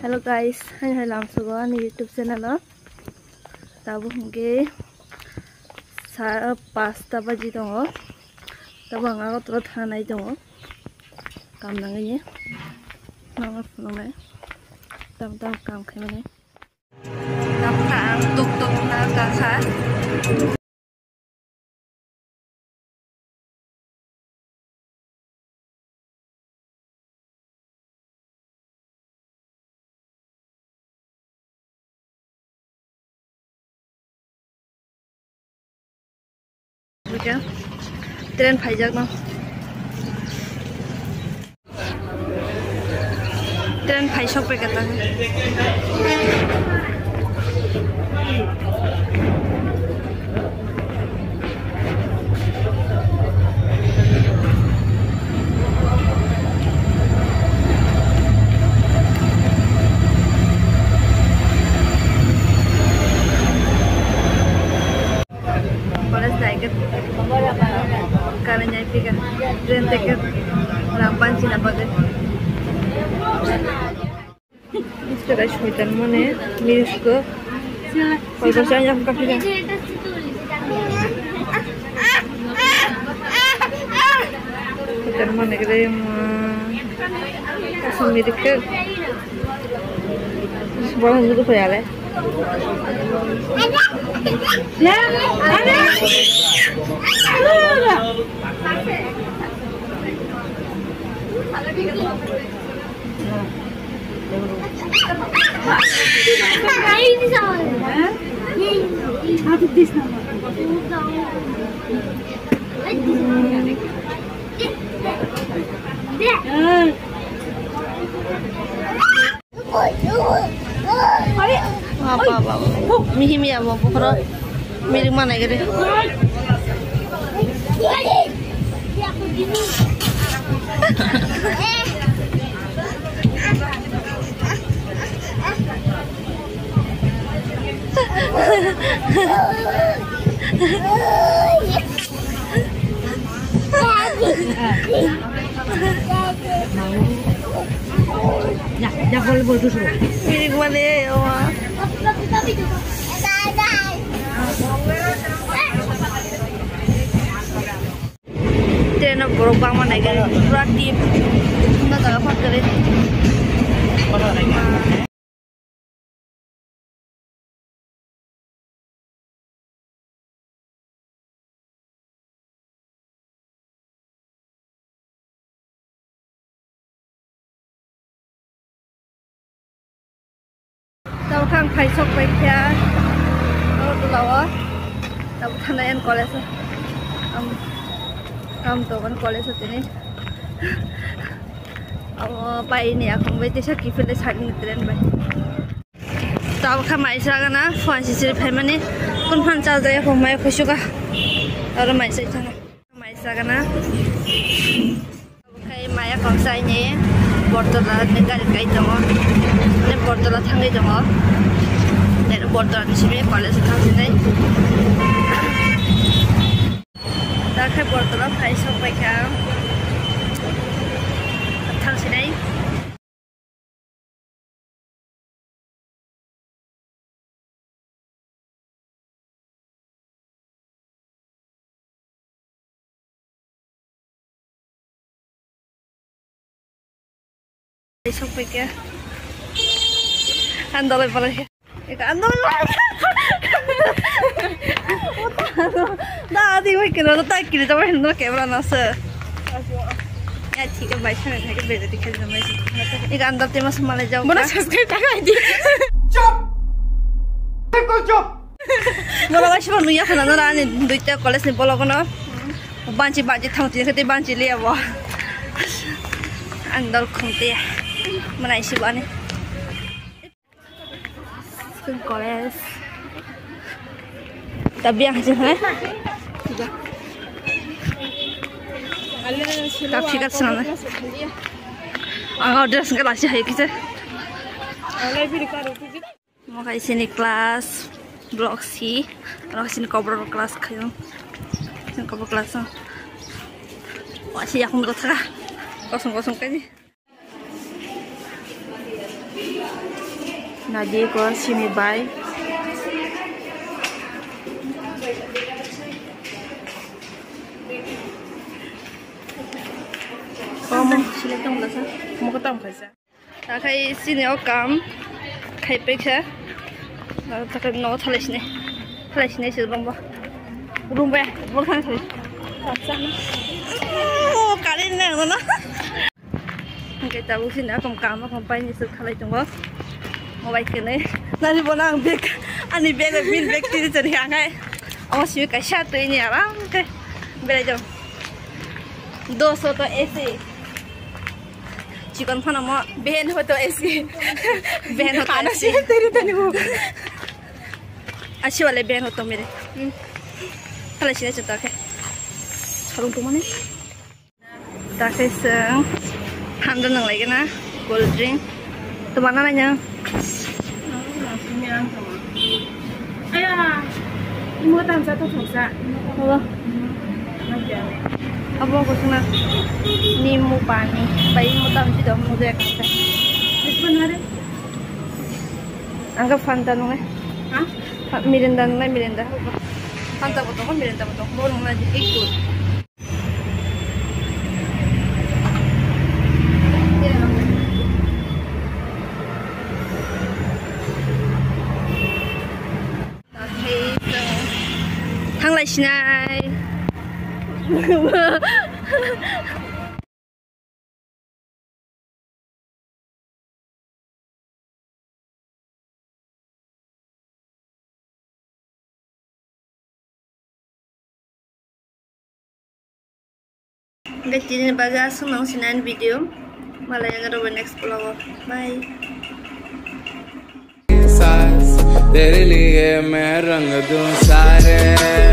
Hello guys, hai langsung ni YouTube channel lo. Tabu hingge 5:30 baji dong. Tabu anga ko thanai dong. Kam nangai ni. Nang phone tam kam khai mane. Tam khang tuk na ka kha. Tren faijak no. Tren faisok pe kata hai. Karena nyai kan tren tiket rampan Cina bagai. Itu guys hutan mana miris ke? Kalau saya yang kafe kan. Hutan mana kita yang kasih miris ke? Sebuah hantu tu payah leh. Ya, ada. Apa? Mihi ya mau pokoknya miring mana gitu. Ya kalau boleh suruh. Miring mana ya? Tren borok bang mana gitu, praktif, nggak tahu apa keren. Tahu kan faisok baiknya, tahu tu lawa, tahu thanayan college. Kam to kan college ini. Pai ini aku mau desa kifle saking tren bai. Tahu kan mai saragana, phone sisir family, kun phone charge ya phone mai khusyuka. Orang mai sana, mai saragana. Kai mai aku sai ni, bortola negara kai jango, ne bortola thangai jango. Ne bortola di sini college thangai ni. Dah kai bortola faisok baiknya. Thang sini. Faisok baiknya. Andalai balik. Andalai balik. Dah di weekend lo tak kiri tapi hendak kamera nasa. Ya ठीक है भाई साहब है कि बेटे दिखे जमाई से एक अंदर ते मस माले जाओ बना सब्सक्राइब कर दी चुप बिल्कुल चुप बोला वैसे बनु या खाना ना रानी दुईटा कॉलेज ने बोला को ना बांची थांती है कि बांची ले आवा अंदर घूमते हैं मनाई सी बाने स्कूल कॉलेज तब यहाँ से है काफी का सुना है आगे ड्रेस का लाशी है किसे मकाई sini kelas blok C orang sini kobrol kelas kayu sini kobrol kelas wah sih aku menurut kosong kan Nadi ko sini bay. Kamu sila tong lasa. Mau ketemu kaisa. Tak kai sini okam, kai peksa. Tak kai no thalai sini sih rumah. Rumah, bukan thalai. Oh, kalian yang mana? Kita bukan akam kam pakai ni sekali tunggu. Mau baik ni. Nanti bonang beg, ani beg bin beg ti jadi angai. Awas sih kasih tu ini apa? Okay, belajar. 200 तो ऐसे chicken खाना में बहन हो तो ऐसे बहन हो खाना चाहिए तेरी तो नहीं हो अच्छी वाले बहन हो तो मेरे खाला चीज़ चलता है चलो तो मने ताकि से हम दोनों लगे ना कोल्ड ड्रिंक तो mana nanya Ayah, mau tahu satu dosa. apa apa aku sana ni mu pani bayi mu tam tidak mu dia kata Sebenarnya, anggap Fanta nungai hah? Mirinda nungai Mirinda Fanta betul kan Mirinda betul boleh ngaji ikut hang lại xin ai Guys, ini baga senang sinan video. Malah yang ada next vlog. Bye. तेरे लिए मैं रंग दूं सारे